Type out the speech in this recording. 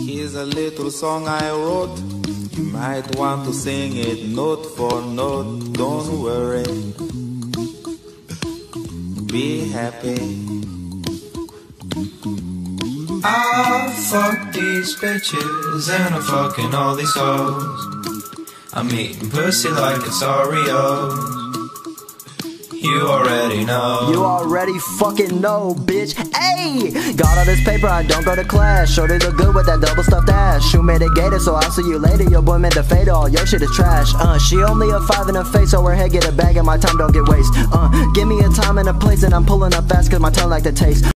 Here's a little song I wrote. You might want to sing it note for note. Don't worry, be happy. I fuck these bitches and I'm fucking all these hoes. I'm eating pussy like it's Oreos. You already know. You already fucking know, bitch. Ayy! Got all this paper, I don't go to class. Shorty look good with that double stuffed ass. Shoe made a gator, so I'll see you later. Your boy made the fade, all your shit is trash. She only a 5 in the face, so her head get a bag and my time don't get waste. Give me a time and a place and I'm pulling up fast cause my tongue like to taste.